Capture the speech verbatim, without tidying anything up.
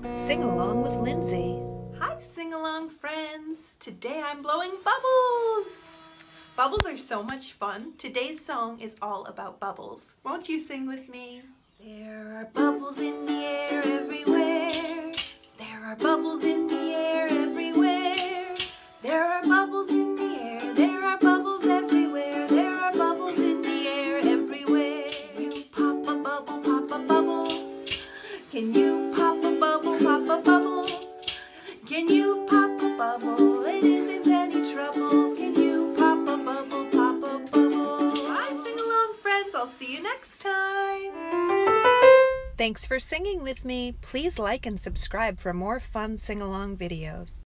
Sing along with Lindsay. Hi sing-along friends! Today I'm blowing bubbles! Bubbles are so much fun. Today's song is all about bubbles. Won't you sing with me? There are bubbles in the air everywhere. There are bubbles in the air everywhere. There are bubbles in the air. There are bubbles everywhere. There are bubbles in the air everywhere. You pop a bubble, pop a bubble. Can you pop a bubble, pop a bubble? Can you pop a bubble? It isn't any trouble. Can you pop a bubble, pop a bubble? Bye, sing-along friends. I'll see you next time. Thanks for singing with me. Please like and subscribe for more fun sing-along videos.